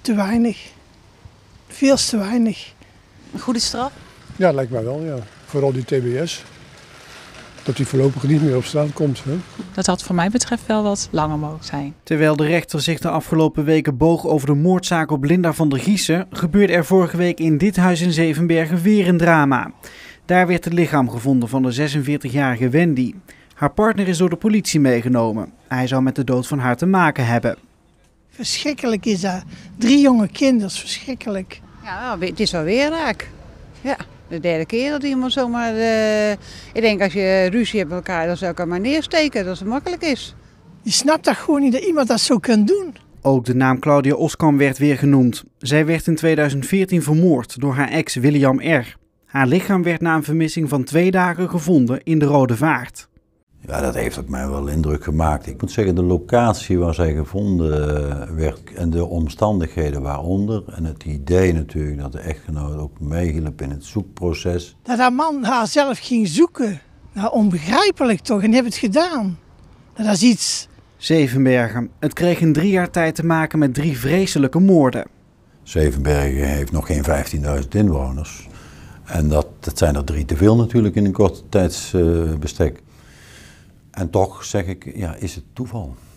Te weinig. Veel te weinig. Een goede straf? Ja, lijkt mij wel, ja. Vooral die TBS. Dat die voorlopig niet meer op straat komt. Hè? Dat had voor mij betreft wel wat langer mogen zijn. Terwijl de rechter zich de afgelopen weken boog over de moordzaak op Linda van der Giessen, gebeurde er vorige week in dit huis in Zevenbergen weer een drama. Daar werd het lichaam gevonden van de 46-jarige Wendy. Haar partner is door de politie meegenomen. Hij zou met de dood van haar te maken hebben. Verschrikkelijk is dat. 3 jonge kinderen, verschrikkelijk. Ja, het is wel weer raak. Ja, de derde keer dat iemand zomaar... Ik denk als je ruzie hebt met elkaar, dan zou ik hem maar neersteken, dat het makkelijk is. Je snapt dat gewoon niet, dat iemand dat zo kan doen. Ook de naam Claudia Oskam werd weer genoemd. Zij werd in 2014 vermoord door haar ex William R. Haar lichaam werd na een vermissing van 2 dagen gevonden in de Rode Vaart. Ja, dat heeft op mij wel indruk gemaakt. Ik moet zeggen, de locatie waar zij gevonden werd en de omstandigheden waaronder. En het idee natuurlijk dat de echtgenoot ook meehielp in het zoekproces. Dat haar man haar zelf ging zoeken. Nou, onbegrijpelijk toch, en die heeft het gedaan. Dat is iets... Zevenbergen. Het kreeg in 3 jaar tijd te maken met 3 vreselijke moorden. Zevenbergen heeft nog geen 15.000 inwoners. En dat zijn er 3 te veel natuurlijk in een korte tijdsbestek. En toch zeg ik, ja, is het toeval?